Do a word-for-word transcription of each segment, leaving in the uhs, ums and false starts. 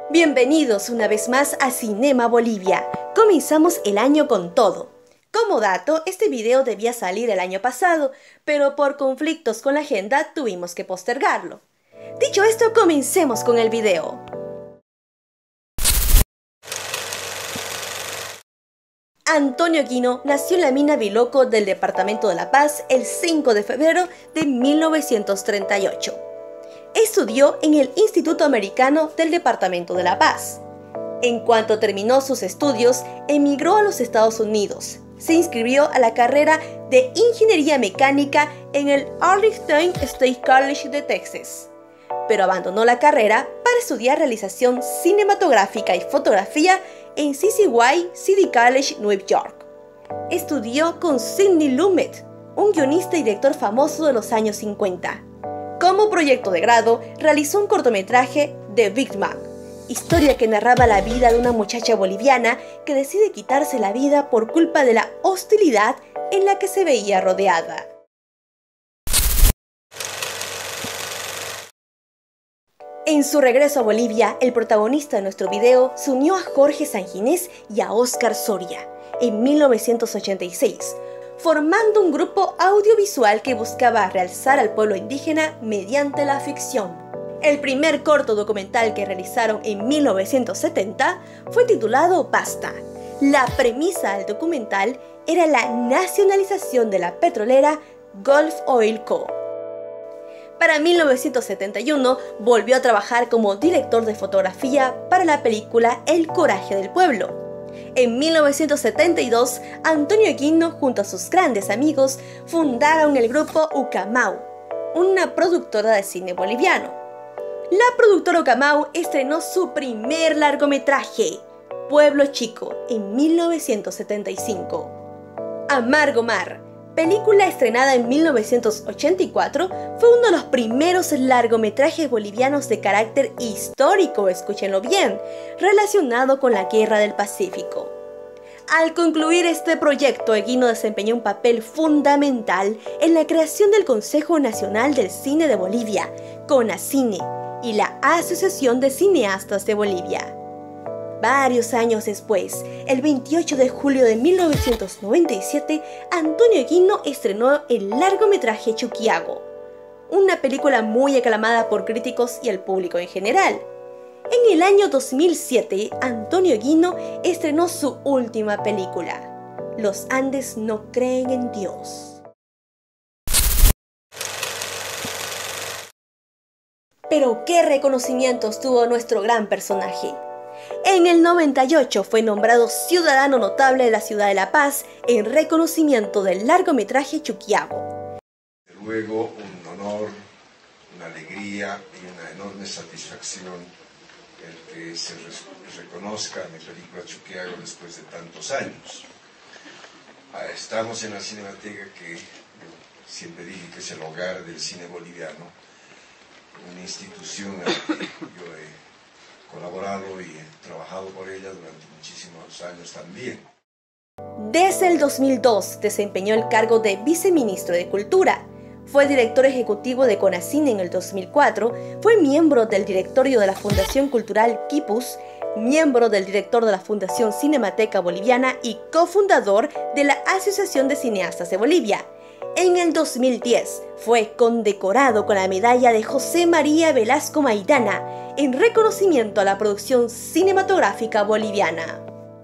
Bienvenidos una vez más a Cinema Bolivia. Comenzamos el año con todo. Como dato, este video debía salir el año pasado, pero por conflictos con la agenda tuvimos que postergarlo. Dicho esto, comencemos con el video. Antonio Guino nació en la mina Biloco del departamento de La Paz el cinco de febrero de mil novecientos treinta y ocho. Estudió en el Instituto Americano del departamento de La Paz. En cuanto terminó sus estudios, emigró a los Estados Unidos. Se inscribió a la carrera de Ingeniería Mecánica en el Arlington State College de Texas, pero abandonó la carrera para estudiar realización cinematográfica y fotografía en C C Y City College, Nueva York. Estudió con Sidney Lumet, un guionista y director famoso de los años cincuenta. Como proyecto de grado, realizó un cortometraje de Big Mac, historia que narraba la vida de una muchacha boliviana que decide quitarse la vida por culpa de la hostilidad en la que se veía rodeada. En su regreso a Bolivia, el protagonista de nuestro video se unió a Jorge Sanginés y a Óscar Soria en mil novecientos ochenta y seis, formando un grupo audiovisual que buscaba realzar al pueblo indígena mediante la ficción. El primer corto documental que realizaron en mil novecientos setenta fue titulado Basta. La premisa del documental era la nacionalización de la petrolera Gulf Oil Co. Para mil novecientos setenta y uno volvió a trabajar como director de fotografía para la película El Coraje del Pueblo. En mil novecientos setenta y dos, Antonio Guino junto a sus grandes amigos fundaron el grupo Ucamau, una productora de cine boliviano. La productora Ucamau estrenó su primer largometraje, Pueblo Chico, en mil novecientos setenta y cinco. Amargo Mar, película estrenada en mil novecientos ochenta y cuatro, fue uno de los primeros largometrajes bolivianos de carácter histórico, escúchenlo bien, relacionado con la Guerra del Pacífico. Al concluir este proyecto, Guino desempeñó un papel fundamental en la creación del Consejo Nacional del Cine de Bolivia, CONACINE, y la Asociación de Cineastas de Bolivia. Varios años después, el veintiocho de julio de mil novecientos noventa y siete, Antonio Guino estrenó el largometraje Chuquiago, una película muy aclamada por críticos y el público en general. En el año dos mil siete, Antonio Guino estrenó su última película, Los Andes no creen en Dios. Pero ¿qué reconocimientos tuvo nuestro gran personaje? En el noventa y ocho fue nombrado Ciudadano Notable de la Ciudad de La Paz en reconocimiento del largometraje Chuquiago. Luego un honor, una alegría y una enorme satisfacción el que se reconozca mi película Chuquiago después de tantos años. Estamos en la Cinemateca que siempre dije que es el hogar del cine boliviano, una institución en la que yo he colaborado y he trabajado por ella durante muchísimos años también. Desde el dos mil dos desempeñó el cargo de viceministro de Cultura. Fue director ejecutivo de CONACINE en el dos mil cuatro, fue miembro del directorio de la Fundación Cultural Quipus, miembro del director de la Fundación Cinemateca Boliviana y cofundador de la Asociación de Cineastas de Bolivia. En el dos mil diez fue condecorado con la medalla de José María Velasco Maidana en reconocimiento a la producción cinematográfica boliviana.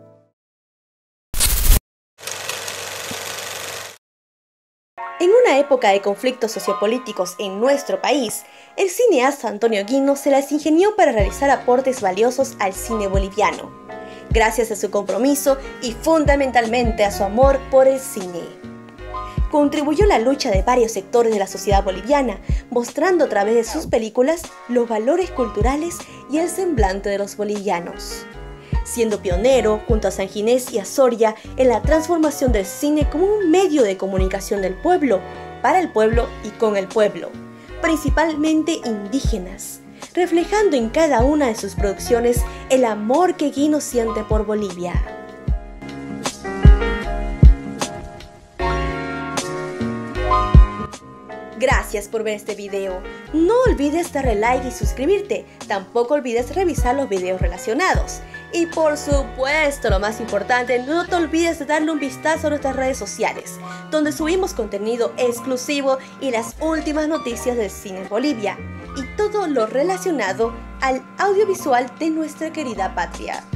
En una época de conflictos sociopolíticos en nuestro país, el cineasta Antonio Guino se las ingenió para realizar aportes valiosos al cine boliviano, gracias a su compromiso y fundamentalmente a su amor por el cine. Contribuyó a la lucha de varios sectores de la sociedad boliviana, mostrando a través de sus películas los valores culturales y el semblante de los bolivianos, siendo pionero junto a Sanginés y a Soria en la transformación del cine como un medio de comunicación del pueblo, para el pueblo y con el pueblo, principalmente indígenas, reflejando en cada una de sus producciones el amor que Guino siente por Bolivia. Gracias por ver este video. No olvides darle like y suscribirte. Tampoco olvides revisar los videos relacionados. Y por supuesto, lo más importante, no te olvides de darle un vistazo a nuestras redes sociales, donde subimos contenido exclusivo y las últimas noticias del cine en Bolivia, y todo lo relacionado al audiovisual de nuestra querida patria.